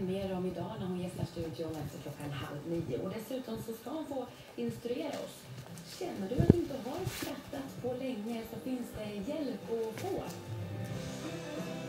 mer om idag när hon gästar studion efter 8:30. Och dessutom så ska hon få instruera oss. Känner du att du inte har skrattat på länge så finns det hjälp att få.